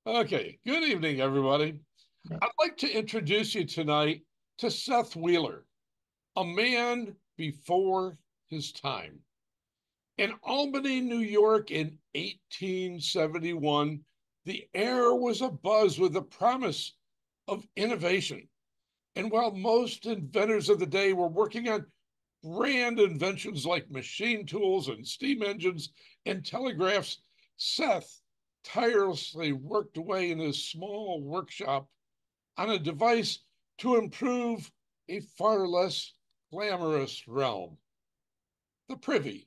Okay, good evening, everybody. I'd like to introduce you tonight to Seth Wheeler, a man before his time. In Albany, New York in 1871, the air was abuzz with the promise of innovation. And while most inventors of the day were working on grand inventions like machine tools and steam engines and telegraphs, Seth tirelessly worked away in his small workshop on a device to improve a far less glamorous realm, the privy.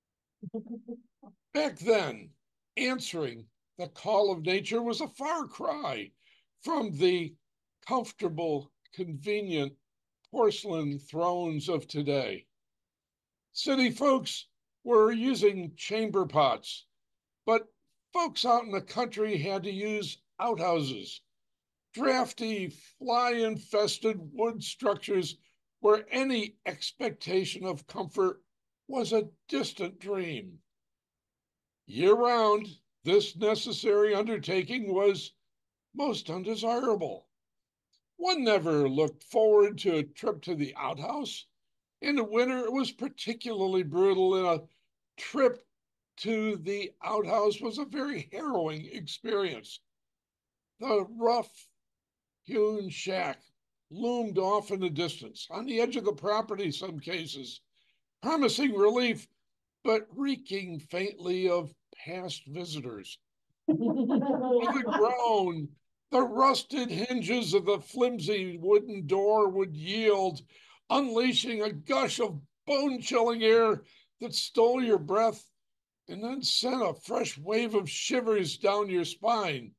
Back then, answering the call of nature was a far cry from the comfortable, convenient porcelain thrones of today. City folks were using chamber pots, but folks out in the country had to use outhouses, drafty, fly-infested wood structures where any expectation of comfort was a distant dream. Year-round, this necessary undertaking was most undesirable. One never looked forward to a trip to the outhouse. In the winter, it was particularly brutal, and a trip to the outhouse was a very harrowing experience. The rough hewn shack loomed off in the distance, on the edge of the property, some cases, promising relief, but reeking faintly of past visitors. With a groan, the rusted hinges of the flimsy wooden door would yield, unleashing a gush of bone-chilling air that stole your breath and then sent a fresh wave of shivers down your spine.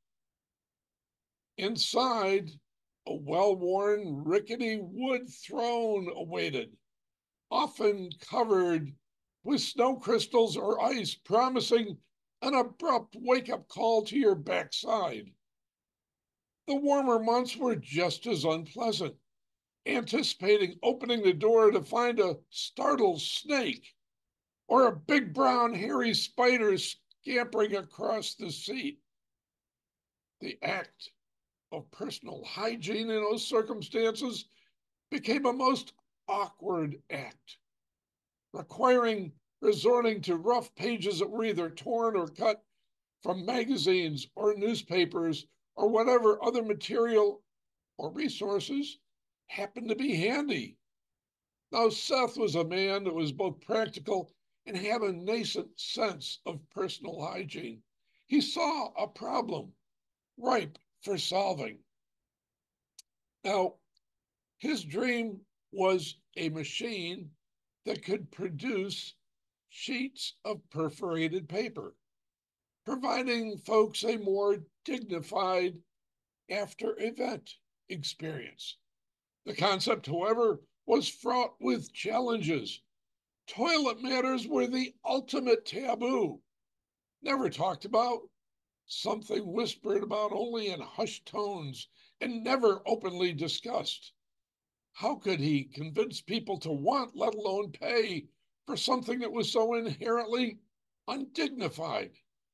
Inside, a well-worn, rickety wood throne awaited, often covered with snow crystals or ice, promising an abrupt wake-up call to your backside. The warmer months were just as unpleasant, anticipating opening the door to find a startled snake or a big brown hairy spider scampering across the seat. The act of personal hygiene in those circumstances became a most awkward act, requiring resorting to rough pages that were either torn or cut from magazines or newspapers or whatever other material or resources happened to be handy. Now, Seth was a man that was both practical and had a nascent sense of personal hygiene. He saw a problem ripe for solving. Now, his dream was a machine that could produce sheets of perforated paper, providing folks a more dignified after-event experience. The concept, however, was fraught with challenges. Toilet matters were the ultimate taboo, never talked about, something whispered about only in hushed tones and never openly discussed. How could he convince people to want, let alone pay, for something that was so inherently undignified?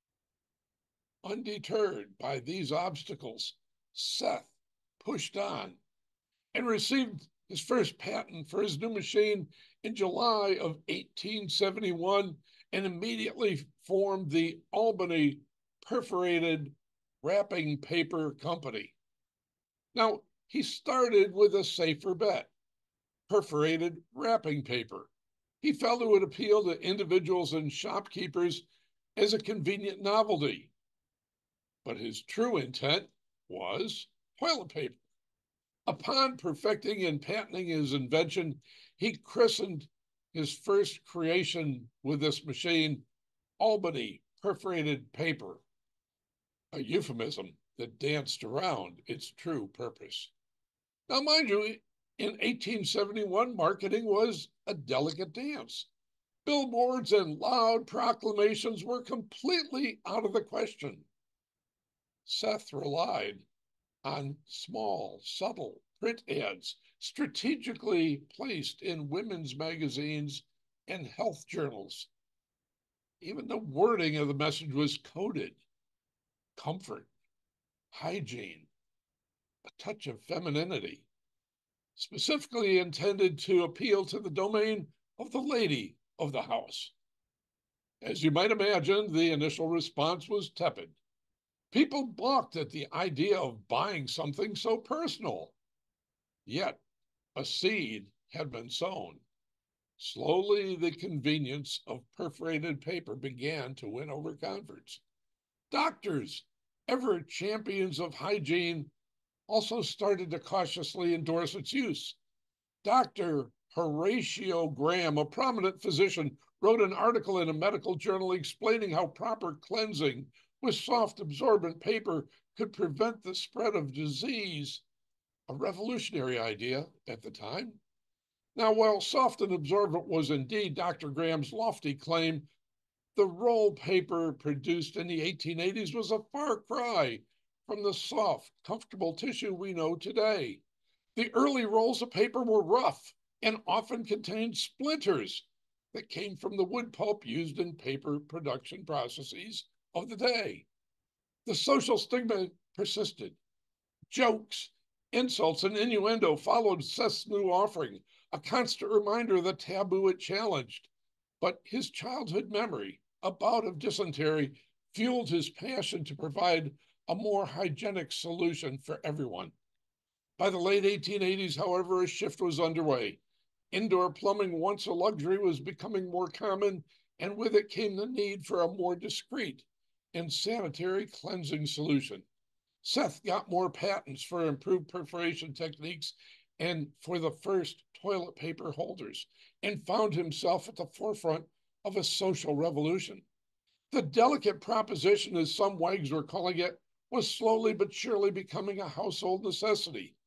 Undeterred by these obstacles, Seth pushed on and received his first patent for his new machine in July of 1871 and immediately formed the Albany Perforated Wrapping Paper Company. Now, he started with a safer bet, perforated wrapping paper. He felt it would appeal to individuals and shopkeepers as a convenient novelty. But his true intent was toilet paper. Upon perfecting and patenting his invention, he christened his first creation with this machine Albany Perforated Paper, a euphemism that danced around its true purpose. Now, mind you, in 1871, marketing was a delicate dance. Billboards and loud proclamations were completely out of the question. Seth relied on small, subtle print ads strategically placed in women's magazines and health journals. Even the wording of the message was coded: comfort, hygiene, a touch of femininity, specifically intended to appeal to the domain of the lady of the house. As you might imagine, the initial response was tepid. People balked at the idea of buying something so personal. Yet, a seed had been sown. Slowly, the convenience of perforated paper began to win over converts. Doctors, ever champions of hygiene, also started to cautiously endorse its use. Dr. Horatio Graham, a prominent physician, wrote an article in a medical journal explaining how proper cleansing with soft absorbent paper could prevent the spread of disease, a revolutionary idea at the time. Now, while soft and absorbent was indeed Dr. Graham's lofty claim, the roll paper produced in the 1880s was a far cry from the soft, comfortable tissue we know today. The early rolls of paper were rough and often contained splinters that came from the wood pulp used in paper production processes of the day. The social stigma persisted. Jokes, insults, and innuendo followed Seth's new offering, a constant reminder of the taboo it challenged. But his childhood memory, a bout of dysentery, fueled his passion to provide a more hygienic solution for everyone. By the late 1880s, however, a shift was underway. Indoor plumbing, once a luxury, was becoming more common, and with it came the need for a more discreet and sanitary cleansing solution. Seth got more patents for improved perforation techniques and for the first toilet paper holders, and found himself at the forefront of a social revolution. The delicate proposition, as some wags were calling it, was slowly but surely becoming a household necessity.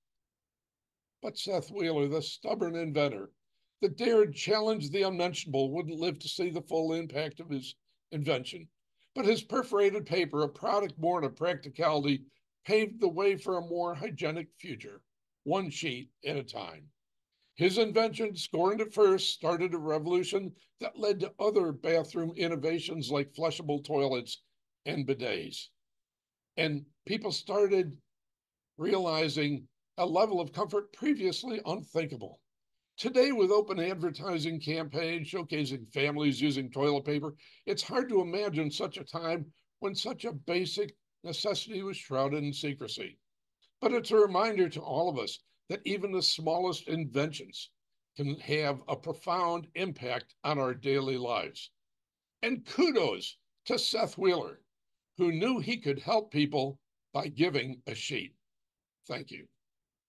But Seth Wheeler, the stubborn inventor that dared challenge the unmentionable, wouldn't live to see the full impact of his invention. But his perforated paper, a product born of practicality, paved the way for a more hygienic future, one sheet at a time. His invention, scorned at first, started a revolution that led to other bathroom innovations like flushable toilets and bidets. And people started realizing a level of comfort previously unthinkable. Today, with open advertising campaigns showcasing families using toilet paper, it's hard to imagine such a time when such a basic necessity was shrouded in secrecy. But it's a reminder to all of us that even the smallest inventions can have a profound impact on our daily lives. And kudos to Seth Wheeler, who knew he could help people by giving a sheet. Thank you.